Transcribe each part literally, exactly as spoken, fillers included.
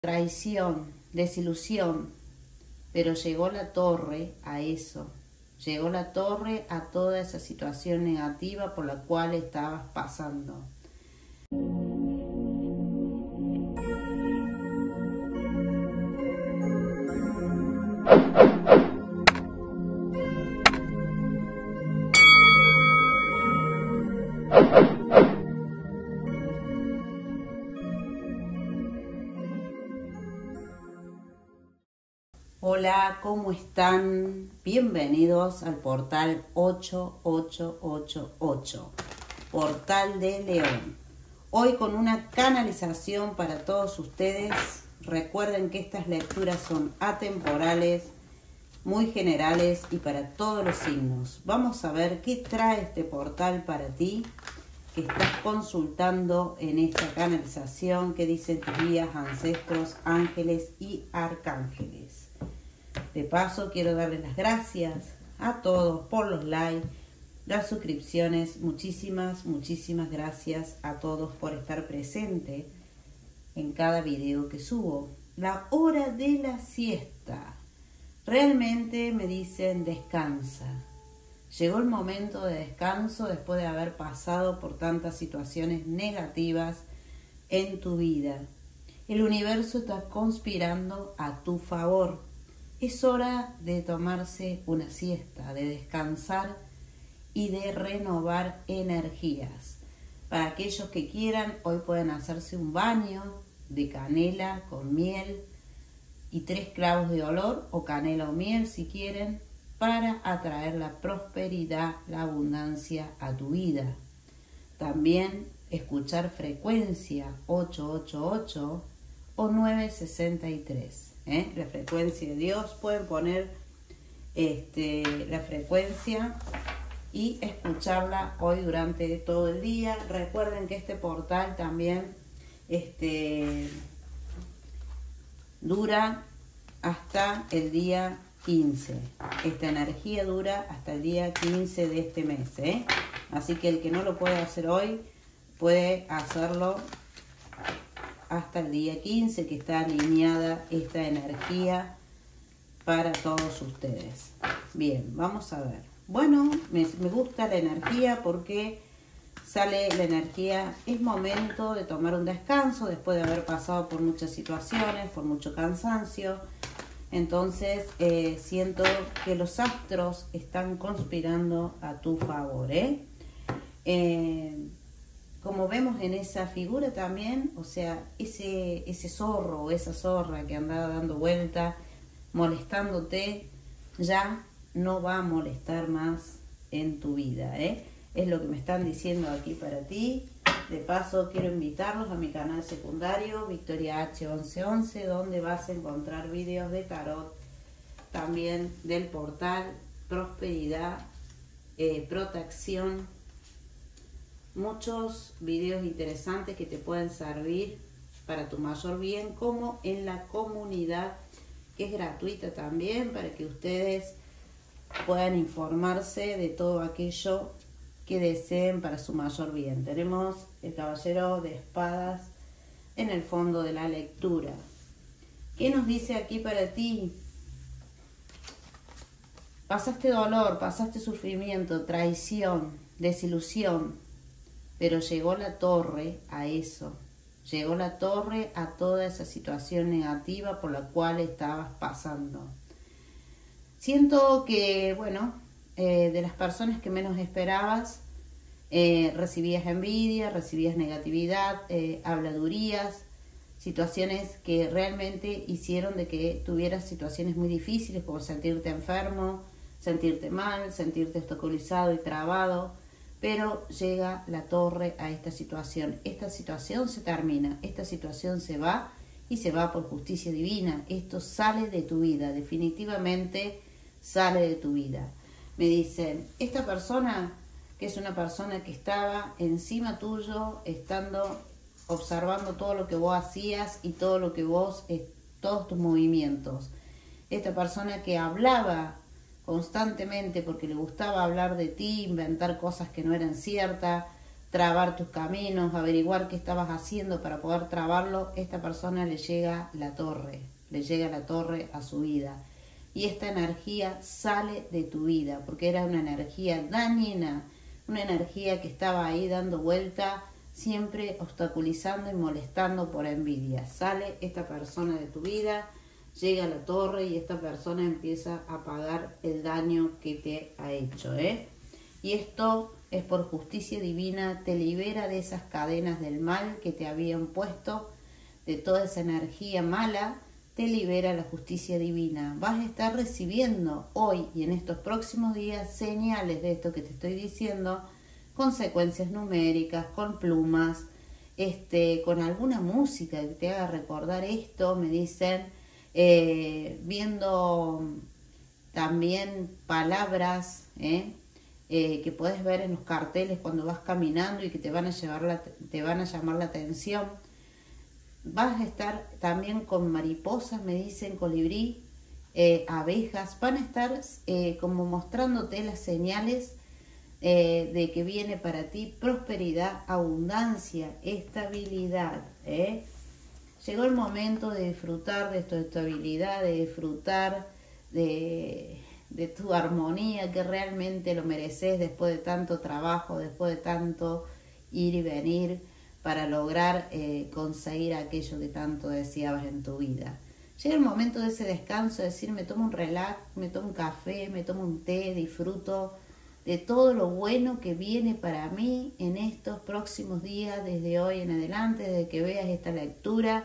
traición, desilusión, pero llegó la torre a eso, llegó la torre a toda esa situación negativa por la cual estabas pasando. Hola, ¿cómo están? Bienvenidos al portal ocho ocho ocho ocho, Portal de León. Hoy con una canalización para todos ustedes. Recuerden que estas lecturas son atemporales, muy generales y para todos los signos. Vamos a ver qué trae este portal para ti, que estás consultando en esta canalización, qué dicen tus guías, ancestros, ángeles y arcángeles. De paso, quiero darles las gracias a todos por los likes, las suscripciones. Muchísimas, muchísimas gracias a todos por estar presente en cada video que subo. La hora de la siesta. Realmente me dicen descansa. Llegó el momento de descanso después de haber pasado por tantas situaciones negativas en tu vida. El universo está conspirando a tu favor. Es hora de tomarse una siesta, de descansar y de renovar energías. Para aquellos que quieran, hoy pueden hacerse un baño de canela con miel y tres clavos de olor, o canela o miel si quieren, para atraer la prosperidad, la abundancia a tu vida. También escuchar frecuencia ocho ocho ocho o nueve sesenta y tres. ¿Eh? La frecuencia de Dios, pueden poner este, la frecuencia y escucharla hoy durante todo el día. Recuerden que este portal también este, dura hasta el día quince. Esta energía dura hasta el día quince de este mes, ¿eh? Así que el que no lo puede hacer hoy puede hacerlo hasta el día quince, que está alineada esta energía para todos ustedes. Bien, vamos a ver. Bueno, me, me gusta la energía porque sale la energía. Es momento de tomar un descanso después de haber pasado por muchas situaciones, por mucho cansancio. Entonces eh, siento que los astros están conspirando a tu favor, ¿eh? Eh, Como vemos en esa figura también, o sea, ese, ese zorro o esa zorra que andaba dando vuelta, molestándote, ya no va a molestar más en tu vida, ¿eh? Es lo que me están diciendo aquí para ti. De paso, quiero invitarlos a mi canal secundario, Victoria H once once, donde vas a encontrar videos de tarot, también del portal, prosperidad, eh, protección, muchos videos interesantes que te pueden servir para tu mayor bien, como en la comunidad, que es gratuita también, para que ustedes puedan informarse de todo aquello que deseen para su mayor bien. Tenemos el caballero de espadas en el fondo de la lectura. ¿Qué nos dice aquí para ti? Pasaste dolor, pasaste sufrimiento, traición, desilusión, pero llegó la torre a eso, llegó la torre a toda esa situación negativa por la cual estabas pasando. Siento que, bueno, eh, de las personas que menos esperabas, eh, recibías envidia, recibías negatividad, eh, habladurías, situaciones que realmente hicieron de que tuvieras situaciones muy difíciles, como sentirte enfermo, sentirte mal, sentirte obstaculizado y trabado. Pero llega la torre a esta situación. Esta situación se termina, esta situación se va y se va por justicia divina. Esto sale de tu vida, definitivamente sale de tu vida. Me dicen, esta persona, que es una persona que estaba encima tuyo, estando, observando todo lo que vos hacías y todo lo que vos, todos tus movimientos. Esta persona que hablaba constantemente porque le gustaba hablar de ti, inventar cosas que no eran ciertas, trabar tus caminos, averiguar qué estabas haciendo para poder trabarlo, esta persona le llega la torre, le llega la torre a su vida. Y esta energía sale de tu vida, porque era una energía dañina, una energía que estaba ahí dando vuelta, siempre obstaculizando y molestando por envidia. Sale esta persona de tu vida, llega a la torre y esta persona empieza a pagar el daño que te ha hecho, ¿eh? Y esto es por justicia divina, te libera de esas cadenas del mal que te habían puesto, de toda esa energía mala, te libera la justicia divina. Vas a estar recibiendo hoy y en estos próximos días señales de esto que te estoy diciendo, consecuencias numéricas, con plumas, este, con alguna música que te haga recordar esto, me dicen, eh, viendo también palabras, ¿eh? Eh, que puedes ver en los carteles cuando vas caminando y que te van a llevar la, te van a llamar la atención. Vas a estar también con mariposas, me dicen, colibrí, eh, abejas, van a estar eh, como mostrándote las señales eh, de que viene para ti prosperidad, abundancia, estabilidad, ¿eh? Llegó el momento de disfrutar de tu estabilidad, de disfrutar de, de tu armonía, que realmente lo mereces después de tanto trabajo, después de tanto ir y venir para lograr eh, conseguir aquello que tanto deseabas en tu vida. Llega el momento de ese descanso, de decir, me tomo un relax, me tomo un café, me tomo un té, disfruto de todo lo bueno que viene para mí en estos próximos días, desde hoy en adelante, desde que veas esta lectura,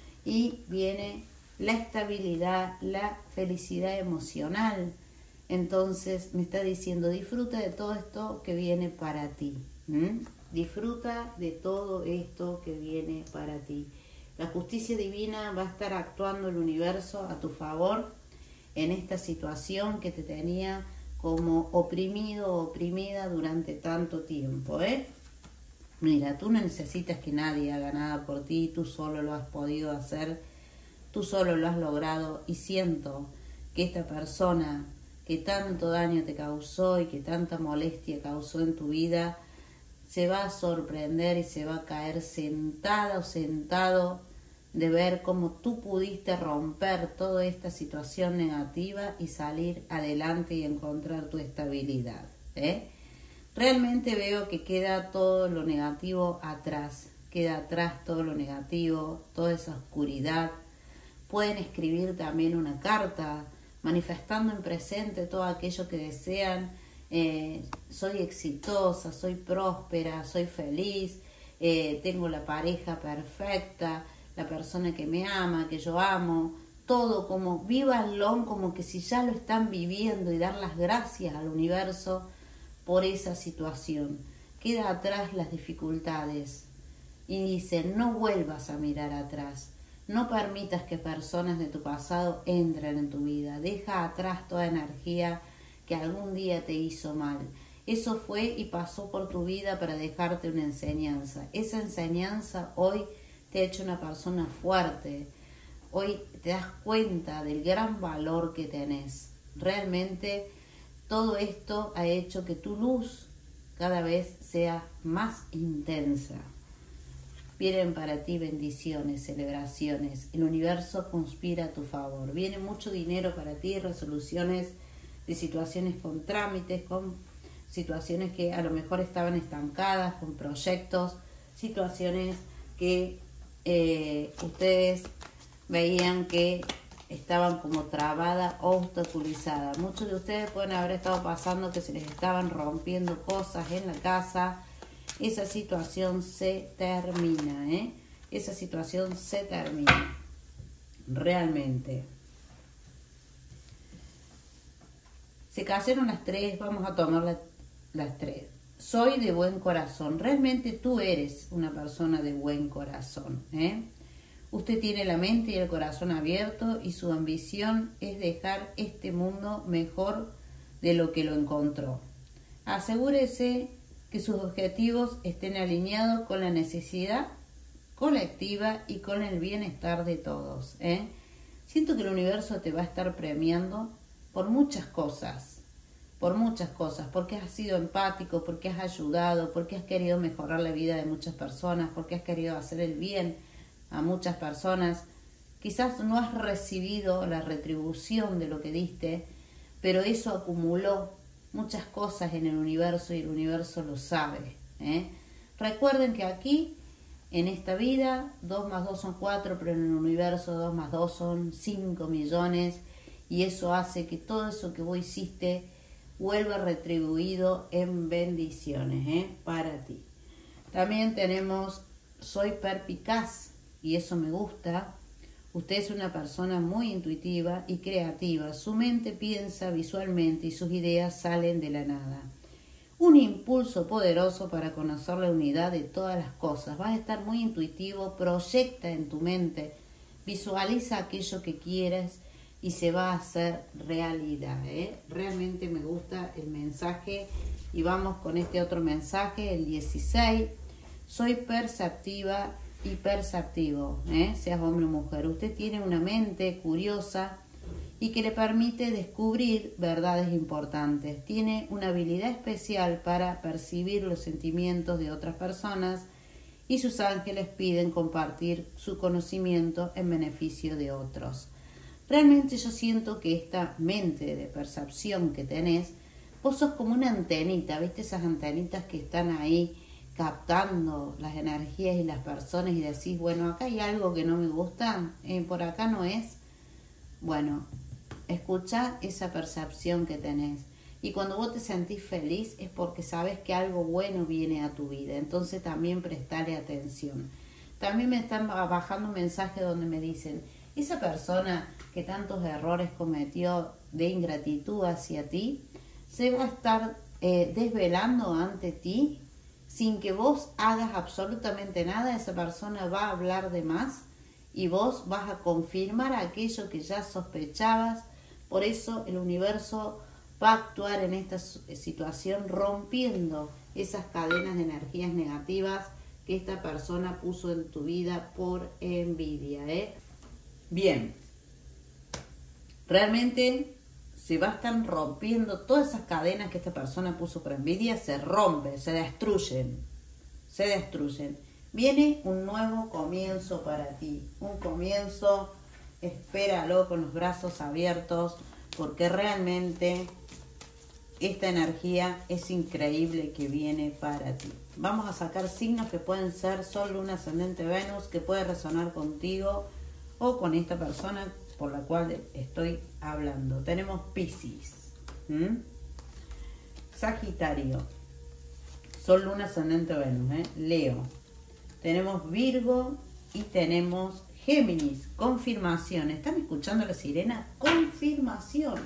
y viene la estabilidad, la felicidad emocional. Entonces me está diciendo, disfruta de todo esto que viene para ti. ¿Mm? Disfruta de todo esto que viene para ti. La justicia divina va a estar actuando el universo a tu favor en esta situación que te tenía como oprimido o oprimida durante tanto tiempo, ¿eh? Mira, tú no necesitas que nadie haga nada por ti, tú solo lo has podido hacer, tú solo lo has logrado, y siento que esta persona que tanto daño te causó y que tanta molestia causó en tu vida, se va a sorprender y se va a caer sentada o sentado de ver cómo tú pudiste romper toda esta situación negativa y salir adelante y encontrar tu estabilidad, ¿eh? Realmente veo que queda todo lo negativo atrás, queda atrás todo lo negativo, toda esa oscuridad. Pueden escribir también una carta manifestando en presente todo aquello que desean. Eh, soy exitosa, soy próspera, soy feliz, eh, tengo la pareja perfecta, la persona que me ama, que yo amo, todo como vívanlo como que si ya lo están viviendo, y dar las gracias al universo por esa situación. Queda atrás las dificultades y dice, no vuelvas a mirar atrás, no permitas que personas de tu pasado entren en tu vida, deja atrás toda energía que algún día te hizo mal. Eso fue y pasó por tu vida para dejarte una enseñanza. Esa enseñanza hoy te ha hecho una persona fuerte. Hoy te das cuenta del gran valor que tenés. Realmente todo esto ha hecho que tu luz cada vez sea más intensa. Vienen para ti bendiciones, celebraciones. El universo conspira a tu favor. Viene mucho dinero para ti, resoluciones de situaciones con trámites, con situaciones que a lo mejor estaban estancadas, con proyectos, situaciones que eh, ustedes veían que estaban como trabadas o obstaculizadas. Muchos de ustedes pueden haber estado pasando que se les estaban rompiendo cosas en la casa. Esa situación se termina, ¿eh? Esa situación se termina. Realmente. Se cayeron las tres, vamos a tomar la, las tres. Soy de buen corazón. Realmente tú eres una persona de buen corazón, ¿eh? Usted tiene la mente y el corazón abierto y su ambición es dejar este mundo mejor de lo que lo encontró. Asegúrese que sus objetivos estén alineados con la necesidad colectiva y con el bienestar de todos, ¿eh? Siento que el universo te va a estar premiando por muchas cosas. por muchas cosas, porque has sido empático, porque has ayudado, porque has querido mejorar la vida de muchas personas, porque has querido hacer el bien a muchas personas. Quizás no has recibido la retribución de lo que diste, pero eso acumuló muchas cosas en el universo y el universo lo sabe, ¿eh? Recuerden que aquí, en esta vida, dos más dos son cuatro, pero en el universo dos más dos son cinco millones, y eso hace que todo eso que vos hiciste vuelva retribuido en bendiciones, ¿eh? Para ti. También tenemos, soy perspicaz, y eso me gusta. Usted es una persona muy intuitiva y creativa. Su mente piensa visualmente y sus ideas salen de la nada. Un impulso poderoso para conocer la unidad de todas las cosas. Vas a estar muy intuitivo, proyecta en tu mente, visualiza aquello que quieres y se va a hacer realidad, ¿eh? Realmente me gusta el mensaje y vamos con este otro mensaje, el dieciséis. Soy perceptiva y perceptivo, ¿eh? Seas hombre o mujer. Usted tiene una mente curiosa y que le permite descubrir verdades importantes. Tiene una habilidad especial para percibir los sentimientos de otras personas y sus ángeles piden compartir su conocimiento en beneficio de otros. Realmente yo siento que esta mente de percepción que tenés, vos sos como una antenita, ¿viste? Esas antenitas que están ahí captando las energías y las personas y decís, bueno, acá hay algo que no me gusta, eh, por acá no es. Bueno, escucha esa percepción que tenés. Y cuando vos te sentís feliz es porque sabes que algo bueno viene a tu vida. Entonces también prestale atención. También me están bajando un mensaje donde me dicen, esa persona que tantos errores cometió de ingratitud hacia ti, se va a estar eh, desvelando ante ti sin que vos hagas absolutamente nada. Esa persona va a hablar de más y vos vas a confirmar aquello que ya sospechabas. Por eso el universo va a actuar en esta situación rompiendo esas cadenas de energías negativas que esta persona puso en tu vida por envidia, ¿eh? Bien, realmente se va a estar rompiendo todas esas cadenas que esta persona puso por envidia, se rompen, se destruyen, se destruyen. Viene un nuevo comienzo para ti, un comienzo, espéralo con los brazos abiertos, porque realmente esta energía es increíble que viene para ti. Vamos a sacar signos que pueden ser Sol, Luna, Ascendente, Venus, que puede resonar contigo o con esta persona por la cual estoy hablando. Tenemos Piscis, ¿Mm? Sagitario, Sol, Luna, Ascendente, Venus, ¿eh? Leo, tenemos Virgo y tenemos Géminis. Confirmación. ¿Están escuchando la sirena? Confirmación.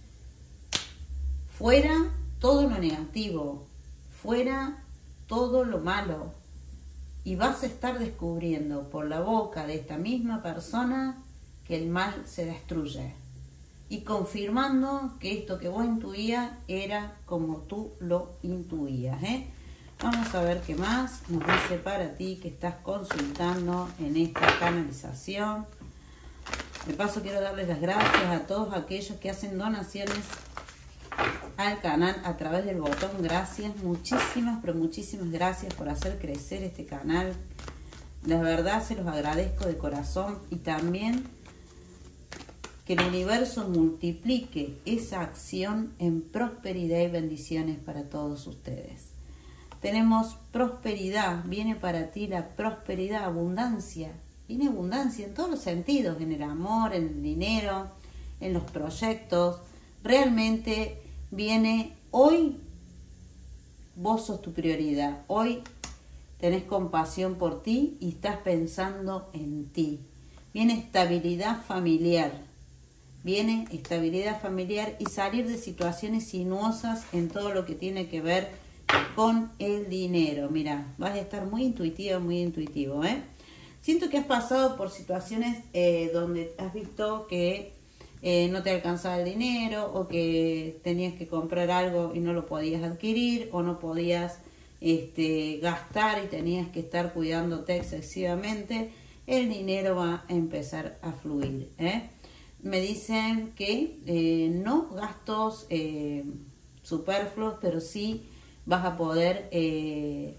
Fuera todo lo negativo, fuera todo lo malo, y vas a estar descubriendo por la boca de esta misma persona que el mal se destruye y confirmando que esto que vos intuías era como tú lo intuías, ¿eh? Vamos a ver qué más nos dice para ti que estás consultando en esta canalización. De paso quiero darles las gracias a todos aquellos que hacen donaciones al canal a través del botón gracias. Muchísimas, pero muchísimas gracias por hacer crecer este canal. La verdad se los agradezco de corazón, y también que el universo multiplique esa acción en prosperidad y bendiciones para todos ustedes. Tenemos prosperidad, viene para ti la prosperidad, abundancia. Viene abundancia en todos los sentidos, en el amor, en el dinero, en los proyectos. Realmente viene hoy, vos sos tu prioridad. Hoy tenés compasión por ti y estás pensando en ti. Viene estabilidad familiar. Viene estabilidad familiar y salir de situaciones sinuosas en todo lo que tiene que ver con el dinero. Mira, vas a estar muy intuitiva, muy intuitivo, ¿eh? Siento que has pasado por situaciones eh, donde has visto que eh, no te alcanzaba el dinero, o que tenías que comprar algo y no lo podías adquirir, o no podías este, gastar y tenías que estar cuidándote excesivamente. El dinero va a empezar a fluir, ¿eh? Me dicen que eh, no gastos eh, superfluos, pero sí vas a poder eh,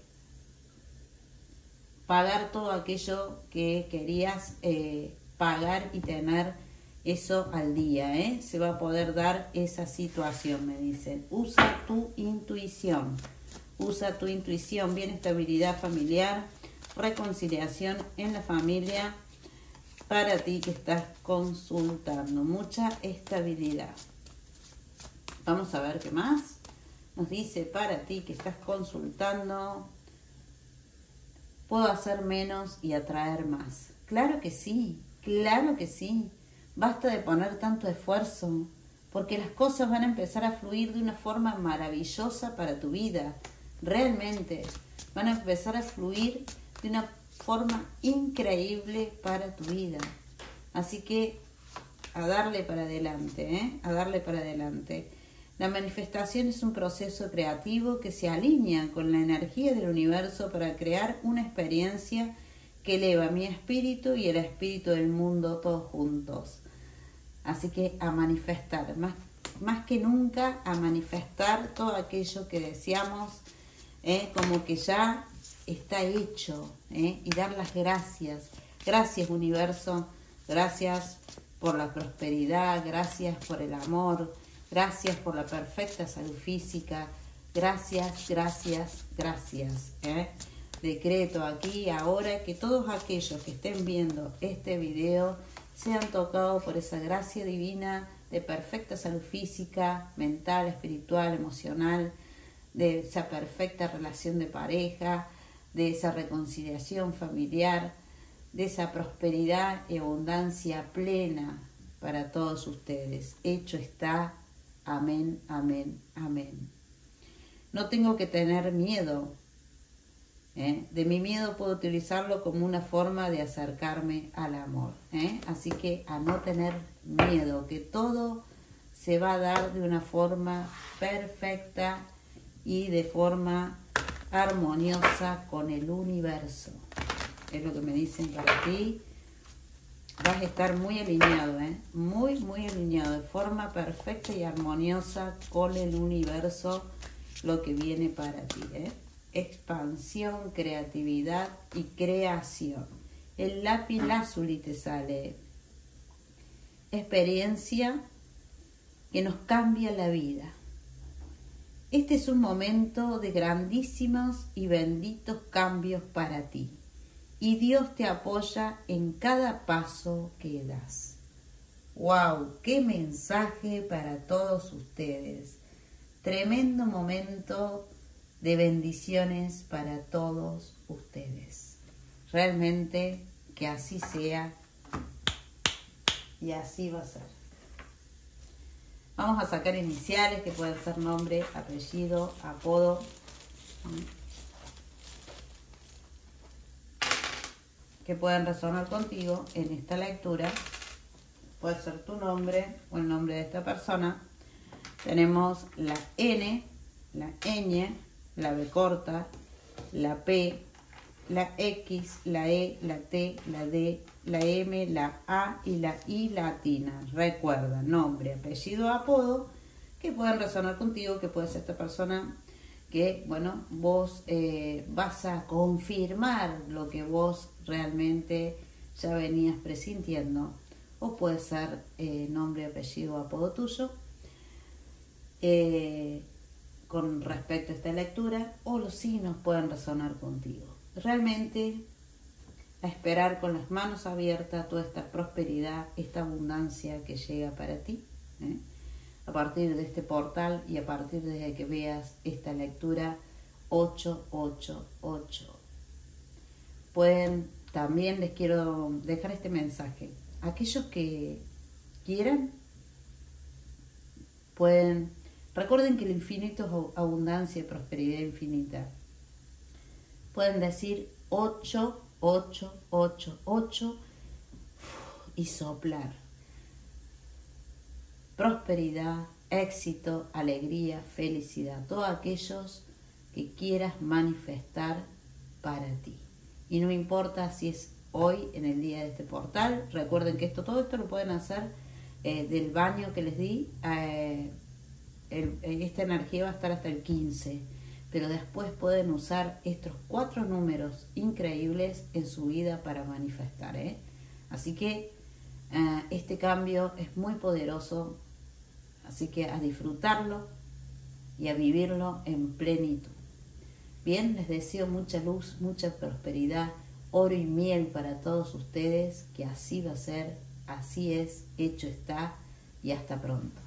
pagar todo aquello que querías eh, pagar y tener eso al día, ¿eh? Se va a poder dar esa situación, me dicen. Usa tu intuición, usa tu intuición, bien estabilidad familiar, reconciliación en la familia, para ti que estás consultando, mucha estabilidad. Vamos a ver qué más nos dice para ti que estás consultando. Puedo hacer menos y atraer más. Claro que sí, claro que sí. Basta de poner tanto esfuerzo, porque las cosas van a empezar a fluir de una forma maravillosa para tu vida. Realmente van a empezar a fluir de una forma increíble para tu vida. Así que a darle para adelante, ¿eh? A darle para adelante. La manifestación es un proceso creativo que se alinea con la energía del universo para crear una experiencia que eleva mi espíritu y el espíritu del mundo todos juntos. Así que a manifestar, más, más que nunca a manifestar todo aquello que deseamos, ¿eh? Como que ya está hecho, ¿eh? Y dar las gracias. Gracias, universo, gracias por la prosperidad, gracias por el amor, gracias por la perfecta salud física, gracias, gracias, gracias. ¿eh? Decreto aquí ahora que todos aquellos que estén viendo este video sean tocados por esa gracia divina de perfecta salud física, mental, espiritual, emocional, de esa perfecta relación de pareja, de esa reconciliación familiar, de esa prosperidad y abundancia plena para todos ustedes. Hecho está. Amén, amén, amén. No tengo que tener miedo. ¿eh? De mi miedo puedo utilizarlo como una forma de acercarme al amor. ¿eh? Así que a no tener miedo, que todo se va a dar de una forma perfecta y de forma armoniosa con el universo. Es lo que me dicen para ti. Vas a estar muy alineado, ¿eh? muy, muy alineado, de forma perfecta y armoniosa con el universo, lo que viene para ti. ¿eh? Expansión, creatividad y creación. El lápiz lazuli te sale. Experiencia que nos cambia la vida. Este es un momento de grandísimos y benditos cambios para ti. Y Dios te apoya en cada paso que das. ¡Wow! ¡Qué mensaje para todos ustedes! Tremendo momento de bendiciones para todos ustedes. Realmente que así sea y así va a ser. Vamos a sacar iniciales que pueden ser nombre, apellido, apodo. Que puedan resonar contigo en esta lectura. Puede ser tu nombre o el nombre de esta persona. Tenemos la N, la ñ, la B corta, la P, la X, la E, la T, la D, la M, la A y la I latina. Recuerda, nombre, apellido, apodo, que pueden resonar contigo, que puede ser esta persona que, bueno, vos eh, vas a confirmar lo que vos realmente ya venías presintiendo, o puede ser eh, nombre, apellido, apodo tuyo, eh, con respecto a esta lectura, o los signos pueden resonar contigo. Realmente a esperar con las manos abiertas toda esta prosperidad, esta abundancia que llega para ti, ¿eh? a partir de este portal y a partir de que veas esta lectura ocho ocho ocho. Pueden, también les quiero dejar este mensaje. Aquellos que quieran, pueden, recuerden que el infinito es abundancia y prosperidad infinita. Pueden decir ocho ocho ocho ocho y soplar. Prosperidad, éxito, alegría, felicidad. Todos aquellos que quieras manifestar para ti. Y no importa si es hoy, en el día de este portal. Recuerden que esto, todo esto lo pueden hacer eh, del baño que les di. Eh, el, esta energía va a estar hasta el quince, pero después pueden usar estos cuatro números increíbles en su vida para manifestar, ¿eh? Así que uh, este cambio es muy poderoso, así que a disfrutarlo y a vivirlo en plenitud. Bien, les deseo mucha luz, mucha prosperidad, oro y miel para todos ustedes, que así va a ser, así es, hecho está, y hasta pronto.